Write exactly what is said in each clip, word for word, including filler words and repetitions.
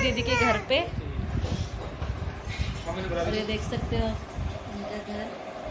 दीदी के घर पे। और ये देख सकते हो उनका घर।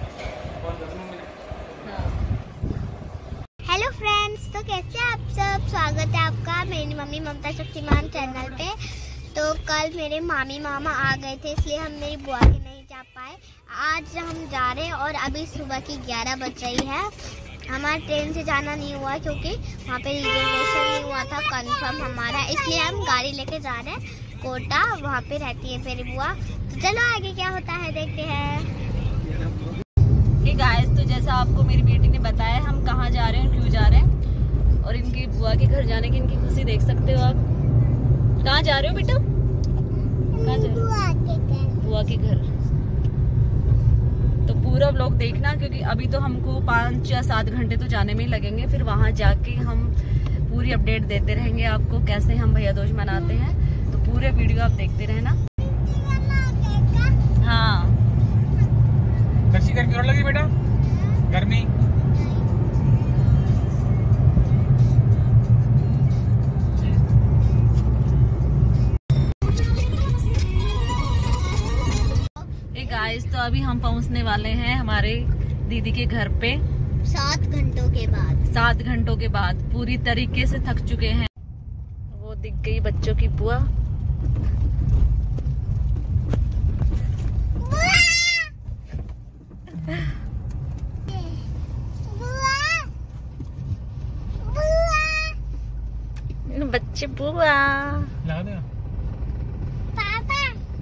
हेलो फ्रेंड्स, तो कैसे आप सब? स्वागत है आपका मेरी मम्मी ममता शक्तिमान चैनल पे। तो कल मेरे मामी मामा आ गए थे, इसलिए हम मेरी बुआ के नहीं जा पाए। आज हम जा रहे हैं और अभी सुबह की ग्यारह बज रही है। हमारा ट्रेन से जाना नहीं हुआ क्योंकि वहाँ पे रिजर्वेशन नहीं हुआ था कंफर्म हमारा, इसलिए हम गाड़ी लेके जा रहे हैं कोटा। वहाँ पे रहती है मेरी बुआ। तो चलो आगे क्या होता है देखते हैं। hey गाइस, तो जैसा आपको मेरी बेटी ने बताया हम कहाँ जा रहे हैं और क्यों जा रहे हैं, और इनकी बुआ के घर जाने की इनकी खुशी देख सकते हो आप। कहाँ जा रहे हो बेटा? कहाँ जा रहे हो? बुआ के घर। तो पूरा व्लॉग देखना, क्योंकि अभी तो हमको पाँच या सात घंटे तो जाने में ही लगेंगे। फिर वहाँ जाके हम पूरी अपडेट देते रहेंगे आपको कैसे हम भैया दूज मनाते हैं। तो पूरे वीडियो आप देखते रहना। हाँ, गर्मी और लगी बेटा? गर्मी गाइस, तो अभी हम पहुंचने वाले हैं हमारे दीदी के घर पे सात घंटों के बाद। सात घंटों के बाद पूरी तरीके से थक चुके हैं। वो दिख गई बच्चों की बुआ। बच्चे बुआ ला दे पापा।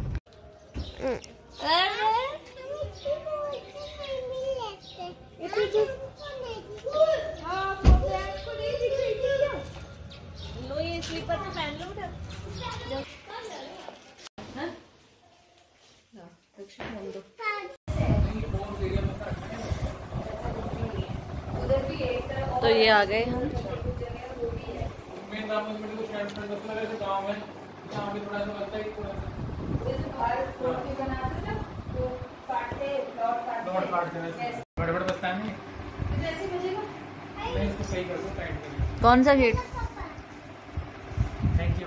लो ये स्लीपर तो पहन लो उधर। तो ये आ गए हम। बड़े-बड़े बस्ता नहीं मैं इसको सही कर दूं, टाइट कर। कौन सा गेट? Thank you.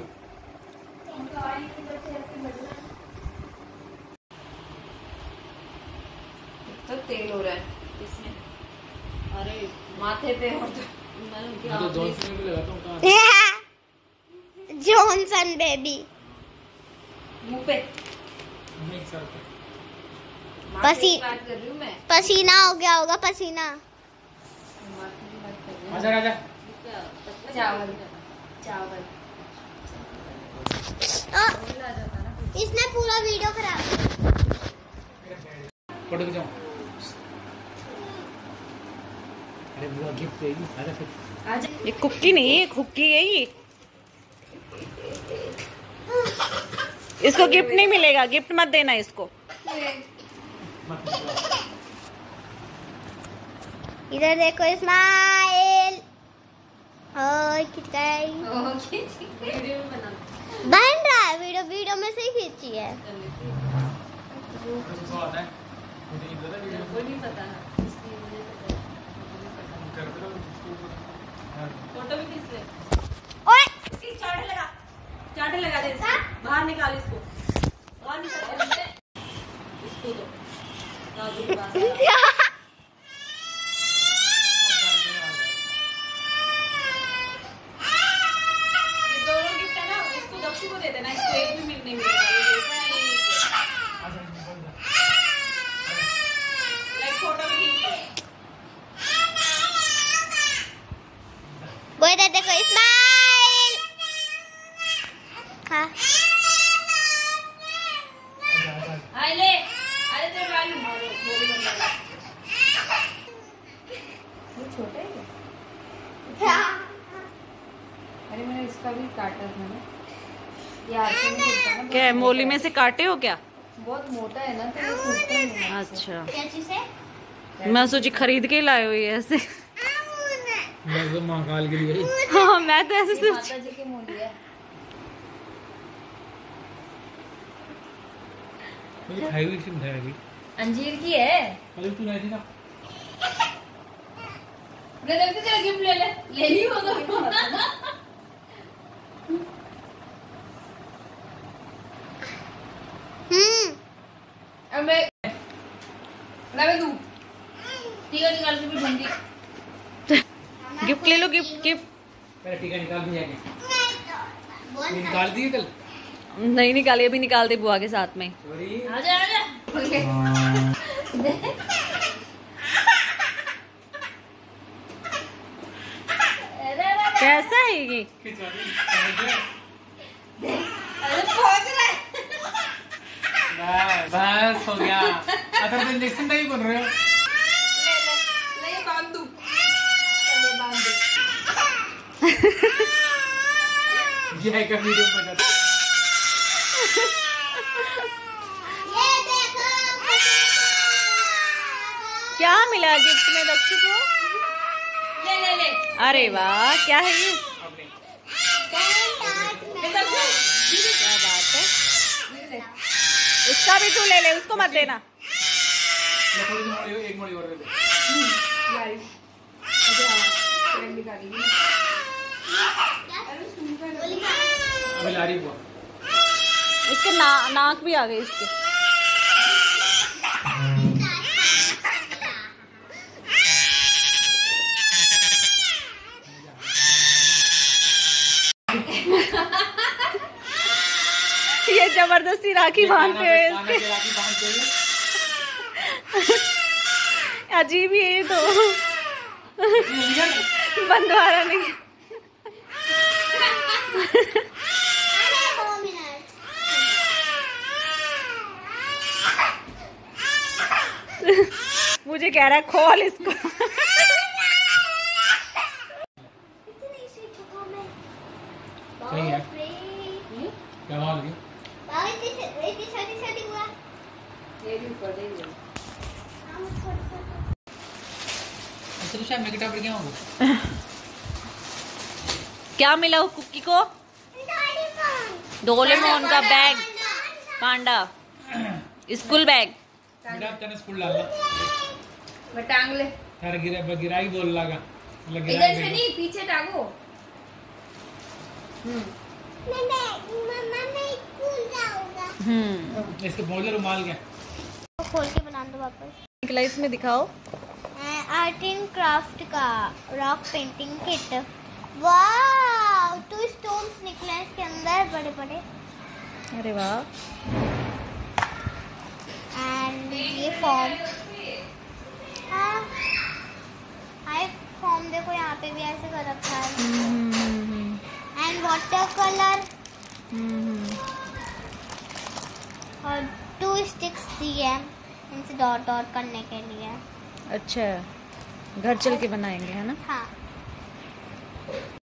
तो तेल हो रहा है इसमें। अरे माथे पे हो तो मैं तो जॉनसन भी लगाता हूं। कहां? Johnson baby. मुंह पे नहीं, सर पे। पसी बात कर रही हूँ मैं। पसीना हो गया होगा, पसीना। आजा आजा। चावल चावल आ, इसने पूरा वीडियो खराब। फोटो खिंचाओ। अरे वो गिफ्ट देगी। आजा फिर। आजा। ये कुकी नहीं है, कुकी है ये। इसको गिफ्ट नहीं मिलेगा, गिफ्ट मत देना इसको। इधर देखो, स्माइल। बन रहा है वीडियो, वीडियो में से ही खींची है। कोई नहीं पता। फोटो भी खींच ले। ओए चाटे लगा, चाटे लगा दे इसको। बाहर निकाल इसको, बाहर निकाल इसको दो। को दे देना, इसको एक भी मिलने मिलेगा। फोटो भी खींच लो। वो इधर देखो, स्माइल। हाँ हाय ले, अरे तेरे बाल मारो, गोली बन जाएगा। वो छोटा है क्या? अरे मैंने इसका भी काटा था ना। क्या है, मोली में से काटे हो क्या? बहुत मोटा है ना, तो ये टूटता नहीं है। अच्छा, क्या चीज़ है? मैं सोची खरीद के लाए हो ये ऐसे। मैं तो महाकाल के लिए। हाँ, मैं तो ऐसे सोची। माता जी की मोली है। मुझे खाई हुई किसने खाई अभी? अंजीर की है। अरे तू नहीं थी ना? ले देखते तेरा गिफ्ट ले ले, ले ली हो तो। अब मैं मैं दूं टीका निकाल के भी ढूंढी। गिफ्ट ले लो, गिफ्ट गिफ्ट। पहले टीका निकाल दिया क्या? निकाल दिए कल? नहीं निकाले, अभी निकाल दे बुआ के साथ में। सॉरी। आजा आजा। कैसा है ये? अरे पहुंच रहा है। बस हो गया। अगर तो इंजेक्शन नहीं बन रहे हो। ले ले ले ये बांध दूं। चल ये बांध दूं। ये है का वीडियो बना। ये देखो क्या मिला गिफ्ट में दक्षु को? ले ले ले। अरे वाह, क्या है ये? क्या बात है। उसका भी तू ले ले, उसको मत देना। मैं थोड़ी सी मोड़ी, एक मोड़ी और दे दे। यार अच्छा फ्रेंड निकाली ना। अभी ला रही बुआ। इसके ना, नाक भी आ गई इसके। ये जबरदस्ती राखी बांधते हुए इसके। राखी बांधते हुए। अजीब ही है ये तो। ये बंदवारा नहीं। अरे दो मिनट मुझे कह रहा है खोल इसको। इतनी सी चुका मैं सही है। बाप रे। क्या माल की? बाबा इतनी इतनी छोटी छोटी हुआ। ये भी ऊपर दे दे। अच्छा तो शायद मैं किताब क्या होगा? क्या मिला वो कुकी को? डोरेमोन का बैग, पांडा, स्कूल बैग। बेटा तेने स्कूल डालना। मैं टांग ले। यार गिरा गिराई बोल लगा। इधर से नहीं, पीछे टांगो। हम्म मम्मा मम्मा मैं स्कूल जाऊंगा। हम्म, इसके बोले रुमाल क्या? खोल के बना दो वापस। निकला इसमें दिखाओ। आर्ट एंड क्राफ्ट का रॉक पेंटिंग किट। वाह, टू स्टोन्स निकले हैं इसके अंदर बड़े बड़े। अरे वाह। एंड ये फॉर्म, हाँ हाय फॉर्म देखो यहाँ पे भी ऐसे कर रखा है। एंड वाटर कलर और टू स्टिक्स दिए हैं इनसे डॉट डॉट करने के लिए। अच्छा, घर चल के बनाएंगे है ना? हाँ